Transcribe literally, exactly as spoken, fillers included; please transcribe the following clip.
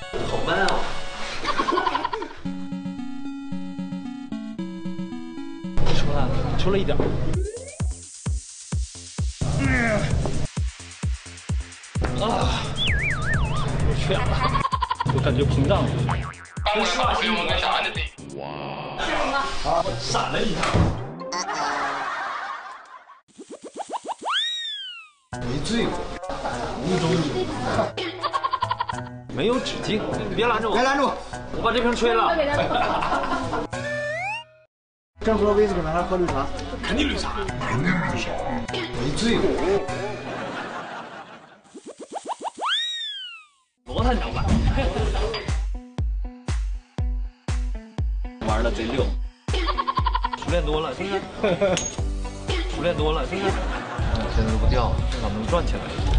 好闷哦。出来了，出了一点。嗯。啊！我缺氧了，我感觉膨胀了。跟刷新我跟啥的得。哇！是什么？啊！我闪了一下。 没醉过，无中意。 没有止境，别拦着我！ 别拦住我！ 我把这瓶吹了。 正喝威士忌呢，还是喝绿茶？ 肯定绿茶。 肯定绿茶。没醉过。 罗探长版。玩的贼溜，熟练多了，是不是？熟练多了，是不是？现在都不掉，至少能转起来。